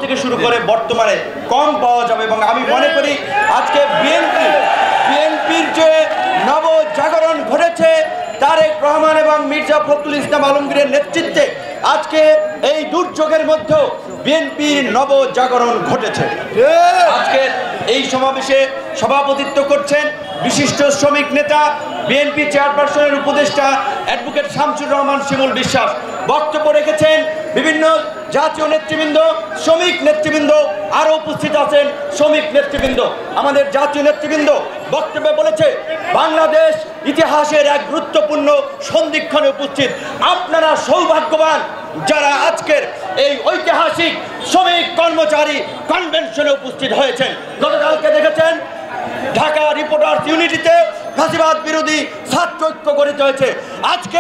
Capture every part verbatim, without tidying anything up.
থেকে শুরু করে বর্তমানে কম পাওয়া যাবে। এবং আমি মনে করি আজকে বিএনপি বিএনপির যে নবজাগরণ ঘটেছে তারেক রহমান এবং মির্জা ফখরুল ইসলাম আলমগীরের নেতৃত্বে আজকে এই দুর্যোগের মধ্যেও বিএনপির নবজাগরণ ঘটেছে। আজকে এই সমাবেশে সভাপতিত্ব করছেন বিশিষ্ট শ্রমিক নেতা বিএনপি চেয়ারপারসনের উপদেষ্টা অ্যাডভোকেট শামসুর রহমান শিমুল বিশ্বাস। বক্তব্য রেখেছেন বিভিন্ন জাতীয় নেতৃবৃন্দ, শ্রমিক নেতৃবৃন্দ, আরও উপস্থিত আছেন শ্রমিক নেতৃবৃন্দ। আমাদের জাতীয় নেতৃবৃন্দ বক্তব্যে বলেছে বাংলাদেশ ইতিহাসের এক গুরুত্বপূর্ণ সন্ধিক্ষণে উপস্থিত। আপনারা সৌভাগ্যবান যারা আজকের এই ঐতিহাসিক শ্রমিক কর্মচারী কনভেনশনে উপস্থিত হয়েছেন। গতকালকে দেখেছেন ঢাকা রিপোর্টার্স ইউনিটিতে ফাঁসিবাদ বিরোধী ছাত্র ঐক্য গঠিত হয়েছে। আজকে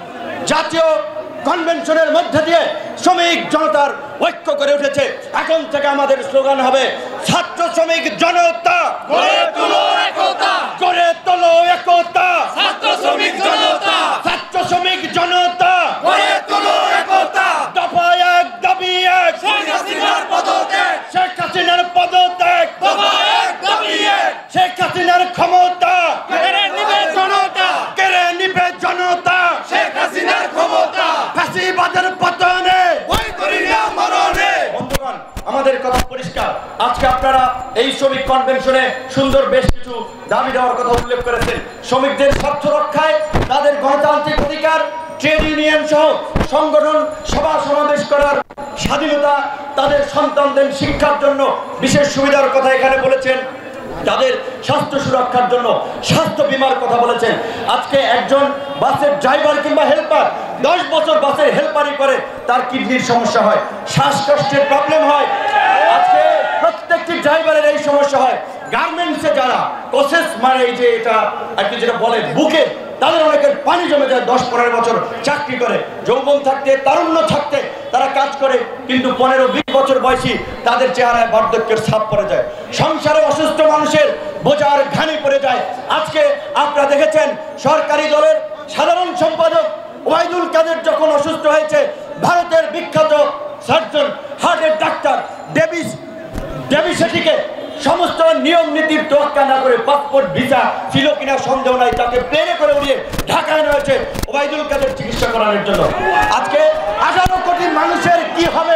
জাতীয় কনভেনশনের মধ্যে দিয়ে শ্রমিক জনতার ঐক্য করে উঠেছে। এখন থেকে আমাদের স্লোগান হবে ছাত্র শ্রমিক জনতা গড়ে তোলো একতা, গড়ে তোলো একতা, ছাত্র শ্রমিক জনতা ছাত্র শ্রমিক জনতা গড়ে তোলো একতা। দফা এক দাবি এক, শেখ হাসিনার পদত্যাগ, শেখ হাসিনার পদত্যাগ, দফা এক দাবি এক, শেখ হাসিনার ক্ষমতা কেড়ে নিবে জনতা, কেড়ে নিবে জনতা, শেখ হাসিনার ক্ষমতা ফাঁসিবাদের পতনে ওই করিয়া মরণে। বন্ধুগণ, আমাদের কথা পরিষ্কার। আজকে আপনারা এই শ্রমিক কনভেনশনে সুন্দর বেশ কিছু দাবি দেওয়ার কথা উল্লেখ করেছেন। শ্রমিকদের স্বার্থ রক্ষায়, তাদের গণতান্ত্রিক অধিকার, ট্রেড ইউনিয়ন সহ সংগঠন সভা সমাবেশ করার স্বাধীনতা, তাদের সন্তানদের শিক্ষার জন্য বিশেষ সুবিধার কথা এখানে বলেছেন, তাদের স্বাস্থ্য সুরক্ষার জন্য স্বাস্থ্য বীমার কথা বলেছেন। আজকে একজন বাসের ড্রাইভার কিংবা হেল্পার দশ বছর বাসের হেল্পারি করে, তার কিডনির সমস্যা হয়, শ্বাসকষ্টের প্রবলেম হয়। আজকে প্রত্যেকটি ড্রাইভারের এই সমস্যা হয়। গার্মেন্টসে যারা প্রসেস মানে এই যে এটা আর কি যেটা বলে বুকে, তাদের অনেকের পানি জমে যায়। দশ পনেরো বছর চাকরি করে, যৌবন থাকতে তারুণ্য থাকতে তারা কাজ করে, কিন্তু পনেরো বিশ বছর বয়সী তাদের চেহারায় বার্ধক্যের ছাপ পড়ে যায়। সংসারে অসুস্থ মানুষের বোঝার ঘানি পড়ে যায়। আজকে আপনারা দেখেছেন সরকারি দলের সাধারণ সম্পাদক ওবায়দুল কাদের যখন অসুস্থ হয়েছে, ভারতের বিখ্যাত সার্জন হার্টের ডাক্তার ডেভিস ডেভিস সেটিকে সমস্ত নিয়ম নীতির তোয়াক্কা না করে পাসপোর্ট ভিসা ছিল কিনা সন্দেহ নাই, তাকে প্লেনে করে উড়িয়ে ঢাকায় নেওয়া হয়েছে ওবায়দুল কাদের চিকিৎসা করানোর জন্য। আজকে আঠারো কোটি মানুষের কি হবে?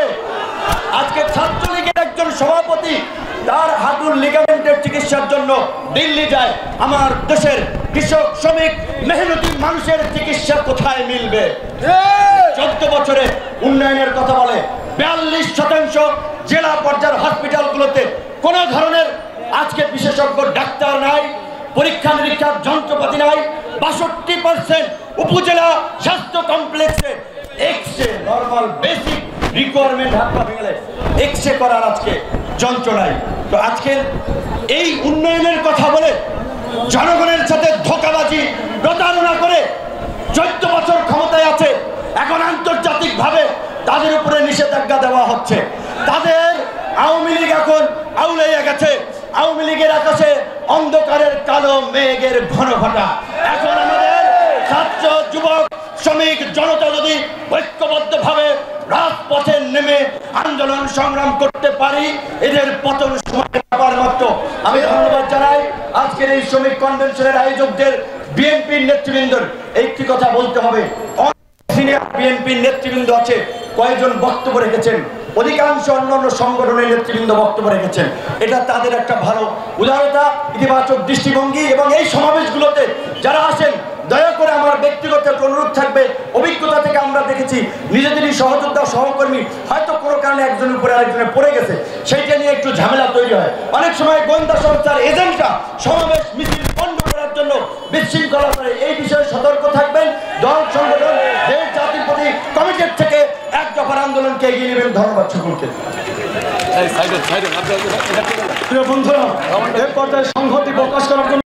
আজকে ছাত্রলীগের একজন সভাপতি তার হাঁটুর লিগামেন্টের চিকিৎসার জন্য দিল্লি যায়। আমার দেশের কৃষক শ্রমিক মেহনতি মানুষের চিকিৎসা কোথায় মিলবে? চোদ্দ বছরে উন্নয়নের কথা বলে, বিয়াল্লিশ শতাংশ জেলা পর্যায়ের হসপিটালগুলোতে কোন ধরনের আজকে বিশেষজ্ঞ ডাক্তার নাই, পরীক্ষা নিরীক্ষার যন্ত্রপাতি নাই। বাষট্টি পার্সেন্ট উপজেলা স্বাস্থ্য কমপ্লেক্সে X ray normal basic requirement হাত পা ভেঙে এক্স রে করার আজকে যন্ত্র নাই। তো আজকে এই উন্নয়নের কথা বলে জনগণের সাথে ধোঁকাবাজি প্রতারণা করে চোদ্দ বছর ক্ষমতায় আছে, এখন আন্তর্জাতিকভাবে তাদের উপরে নিষেধাজ্ঞা দেওয়া হচ্ছে। তাদের আওয়ামী লীগ এখন আউলাইয়া গেছে। আওয়ামী লীগের আকাশে অন্ধকারের কালো মেঘের ঘন ঘটা। এখন আমাদের ছাত্র যুবক শ্রমিক জনতা যদি ঐক্যবদ্ধভাবে রাজপথে নেমে আন্দোলন সংগ্রাম করতে পারি, এদের পতন সময় মাত্র। আমি ধন্যবাদ জানাই আজকের এই শ্রমিক কনভেনশনের আয়োজকদের, বিএনপির নেতৃবৃন্দর। একটি কথা বলতে হবে, সিনিয়র বিএনপির নেতৃবৃন্দ আছে, কয়েকজন বক্তব্য রেখেছেন, অধিকাংশ অন্যান্য সংগঠনের নেতৃবৃন্দ বক্তব্য রেখেছেন। এটা তাদের একটা ভালো উদারতা, ইতিবাচক দৃষ্টিভঙ্গি। এবং এই সমাবেশগুলোতে যারা আসেন, দয়া করে আমার ব্যক্তিগত অনুরোধ থাকবে, অভিজ্ঞতা থেকে আমরা দেখেছি নিজেদেরই সহযোদ্ধা সহকর্মী হয়তো কোনো কারণে একজনের উপরে আরেকজনে পড়ে গেছে, সেইটা নিয়ে একটু ঝামেলা তৈরি হয়। অনেক সময় গোয়েন্দা সংস্থার এজেন্টরা সমাবেশ মিছিল বন্ধ করার জন্য বিশৃঙ্খলা করে। এই বিষয়ে সতর্ক থাকবেন। দল সংগঠন দেশ জাতির প্রতি কমিটির থেকে এক দফার আন্দোলনকে এগিয়ে নেবেন। ধন্যবাদ সকলকে। প্রিয় বন্ধুরা, এ পর্যায়ে সংহতি প্রকাশ করার জন্য